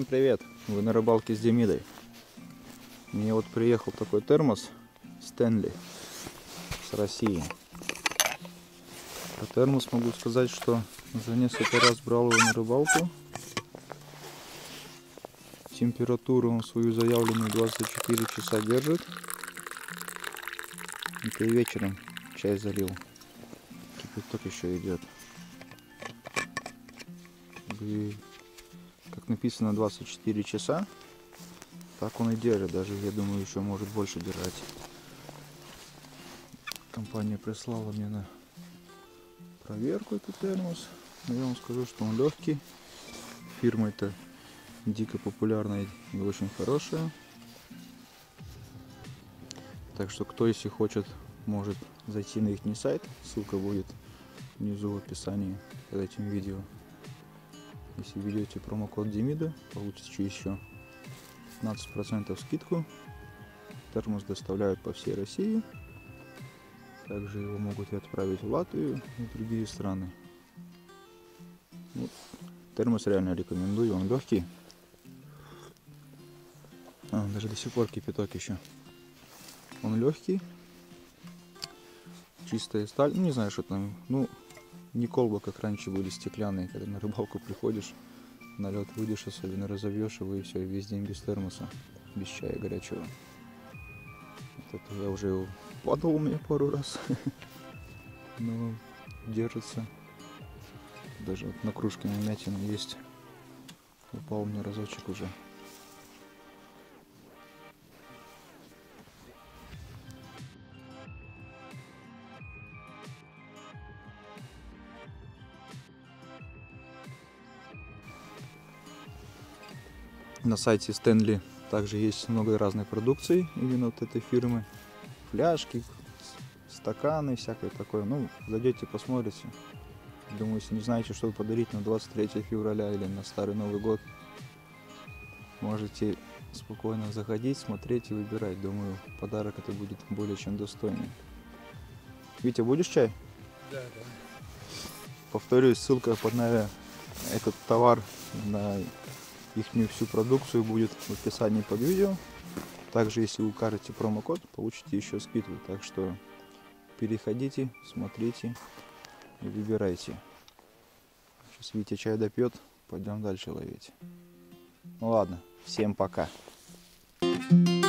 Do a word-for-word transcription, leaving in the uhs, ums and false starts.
Всем привет! Вы на рыбалке с Демидой. Мне вот приехал такой термос Стэнли с России. Про термос могу сказать, что за несколько раз брал его на рыбалку. Температуру он свою заявленную двадцать четыре часа держит. Это и вечером чай залил. Кипяток еще идет. И, как написано, двадцать четыре часа. Так он и держит. Даже, я думаю, еще может больше держать. Компания прислала мне на проверку этот термос. Но я вам скажу, что он легкий. Фирма это дико популярная и очень хорошая. Так что кто, если хочет, может зайти на их сайт. Ссылка будет внизу в описании под этим видео. Если введете промокод Демида, получите еще пятнадцать процентов скидку. Термос доставляют по всей России. Также его могут и отправить в Латвию и другие страны. Вот. Термос реально рекомендую, он легкий. А, даже до сих пор кипяток еще. Он легкий. Чистая сталь. Ну, не знаю, что там. Ну, не колба, как раньше были стеклянные, когда на рыбалку приходишь, на лед выйдешь, особенно разовьешь его, и все, весь день без термоса, без чая горячего. Вот это я уже падал у меня пару раз, но держится. Даже вот на кружке вмятина есть. Упал у меня разочек уже. На сайте Стэнли также есть много разной продукции именно вот этой фирмы. Фляжки, стаканы, всякое такое. Ну, зайдете, посмотрите. Думаю, если не знаете, что подарить на двадцать третье февраля или на Старый Новый год, можете спокойно заходить, смотреть и выбирать. Думаю, подарок это будет более чем достойный. Витя, будешь чай? Да, да. Повторюсь, ссылка под на этот товар, на их всю продукцию будет в описании под видео. Также, если вы укажете промокод, получите еще скидку. Так что переходите, смотрите и выбирайте. Сейчас Витя чай допьет, пойдем дальше ловить. Ну ладно, всем пока.